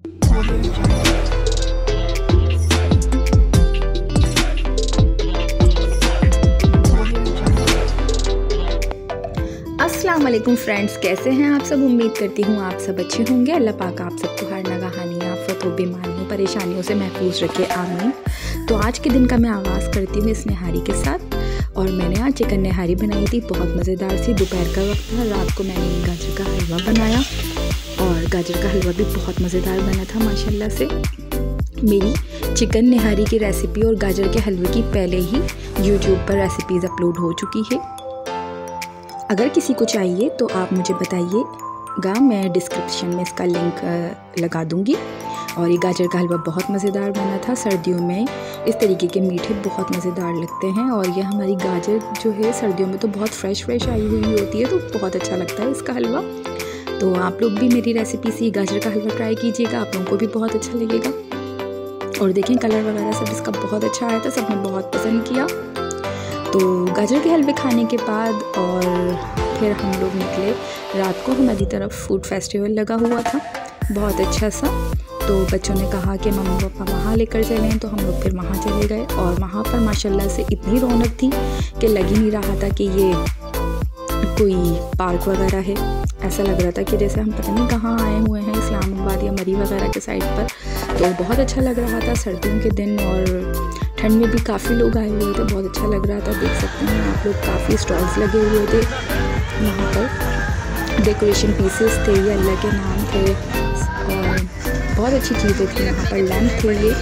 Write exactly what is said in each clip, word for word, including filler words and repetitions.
अस्सलाम वालेकुम फ्रेंड्स, कैसे हैं आप सब। उम्मीद करती हूँ आप सब अच्छे होंगे। अल्लाह पाक आप सबको हर नगाहानी आफत व बीमारियों परेशानियों से महफूज रखे, आमीन। तो आज के दिन का मैं आगाज़ करती हूँ इस नहारी के साथ। और मैंने आज चिकन नहारी बनाई थी, बहुत मज़ेदार सी। दोपहर का वक्त था, रात को मैंने गाजर का हलवा बनाया और गाजर का हलवा भी बहुत मज़ेदार बना था माशाल्लाह से। मेरी चिकन नहारी की रेसिपी और गाजर के हलवे की पहले ही यूट्यूब पर रेसिपीज़ अपलोड हो चुकी है। अगर किसी को चाहिए तो आप मुझे बताइएगा, मैं डिस्क्रिप्शन में इसका लिंक लगा दूंगी। और ये गाजर का हलवा बहुत मज़ेदार बना था। सर्दियों में इस तरीके के मीठे बहुत मज़ेदार लगते हैं। और ये हमारी गाजर जो है सर्दियों में तो बहुत फ्रेश फ्रेश आई हुई होती है, तो बहुत अच्छा लगता है इसका हलवा। तो आप लोग भी मेरी रेसिपी से गाजर का हलवा ट्राई कीजिएगा, आप लोगों को भी बहुत अच्छा लगेगा। और देखें कलर वगैरह सब इसका बहुत अच्छा आया था, सबने बहुत पसंद किया। तो गाजर के हलवे खाने के बाद और फिर हम लोग निकले। रात को हमारी तरफ फूड फेस्टिवल लगा हुआ था, बहुत अच्छा सा। तो बच्चों ने कहा कि मम्मी पापा वहाँ लेकर चलें, तो हम लोग फिर वहाँ चले गए। और वहाँ पर माशाल्लाह से इतनी रौनक थी कि लग ही नहीं रहा था कि ये कोई पार्क वगैरह है। ऐसा लग रहा था कि जैसे हम पता नहीं कहाँ आए हुए हैं, इस्लामाबाद या मरी वगैरह के साइड पर। तो बहुत अच्छा लग रहा था सर्दियों के दिन, और ठंड में भी काफ़ी लोग आए हुए थे, बहुत अच्छा लग रहा था। देख सकते हैं आप लोग, काफ़ी स्टॉल्स लगे हुए थे वहाँ पर। डेकोरेशन पीसेस थे, ये अल्लाह के नाम थे और बहुत अच्छी चीज़ें थी वहाँ पर। लैंप थे, ये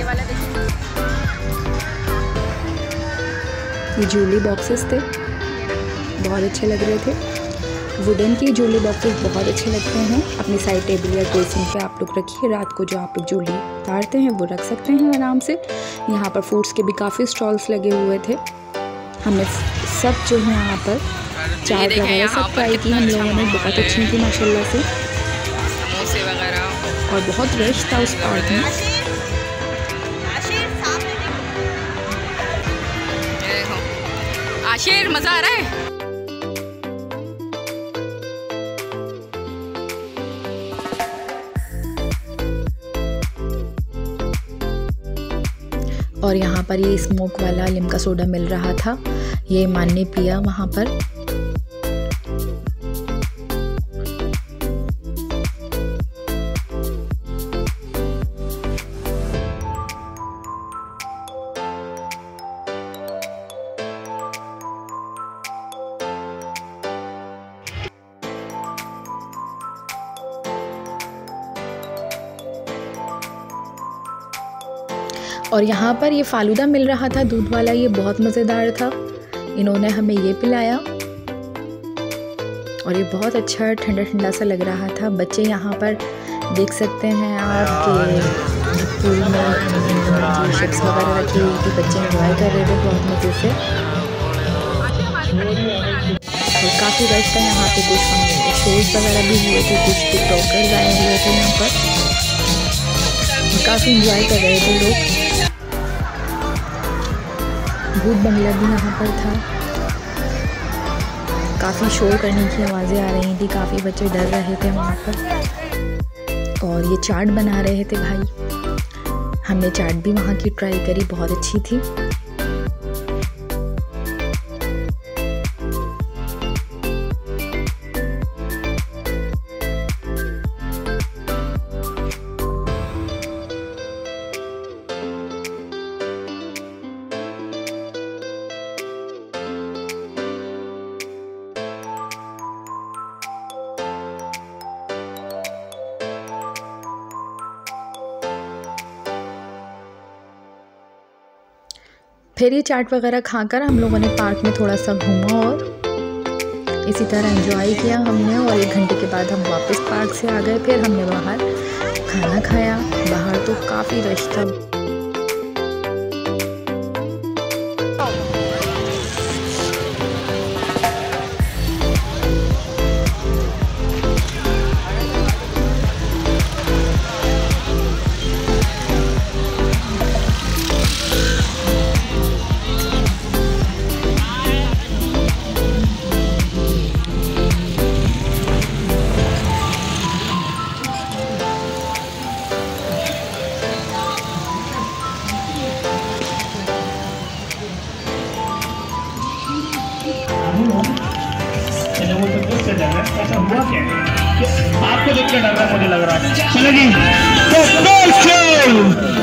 ये ज्वेलरी बॉक्सेस थे, बहुत अच्छे लग रहे थे। वुडन की ज्वेलरी बॉक्सेस बहुत अच्छे लगते हैं। अपनी साइड टेबल या ड्रेसिंग पे आप लोग रखिए, रात को जो आप लोग ज्वेलरी उतारते हैं वो रख सकते हैं आराम से। यहाँ पर फ्रूट्स के भी काफ़ी स्टॉल्स लगे हुए थे। हमने सब जो है यहाँ पर चाट वगैरह सब ट्राई की हम लोगों ने, बहुत अच्छी थी माशाल्लाह से। समोसे वगैरह, और बहुत रश था उस पार्क में। आशिर मज़ा आ रहा है। और यहाँ पर ये स्मोक वाला लिम्का सोडा मिल रहा था, ये ईमान ने पिया वहाँ पर। और यहाँ पर ये फालूदा मिल रहा था दूध वाला, ये बहुत मज़ेदार था। इन्होंने हमें ये पिलाया और ये बहुत अच्छा ठंडा ठंडा सा लग रहा था। बच्चे यहाँ पर देख सकते हैं आपके पूल में शिप्स वगैरह रखी हुई थी, बच्चे एंजॉय कर रहे थे बहुत मज़े से। और काफ़ी रश था यहाँ पे, कुछ शोज़ वगैरह भी हुए थे, कुछ टिकटॉकर्स आए हुए थे यहाँ पर, काफ़ी एंजॉय कर रहे थे लोग। भूत बंगला भी यहाँ पर था, काफ़ी शोर करने की आवाज़ें आ रही थी, काफ़ी बच्चे डर रहे थे वहाँ पर। और ये चाट बना रहे थे भाई, हमने चाट भी वहाँ की ट्राई करी, बहुत अच्छी थी। फिर ये चाट वगैरह खाकर हम लोगों ने पार्क में थोड़ा सा घूमा और इसी तरह एंजॉय किया हमने। और एक घंटे के बाद हम वापस पार्क से आ गए। फिर हमने बाहर खाना खाया, बाहर तो काफ़ी रश था। आपको देख के डर रहा मुझे लग रहा है। चलो जी, तो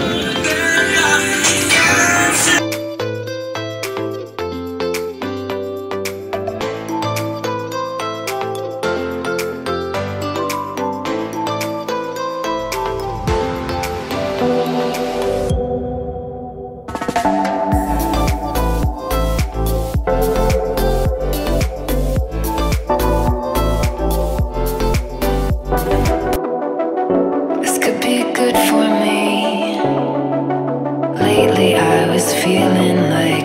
Lately I was feeling like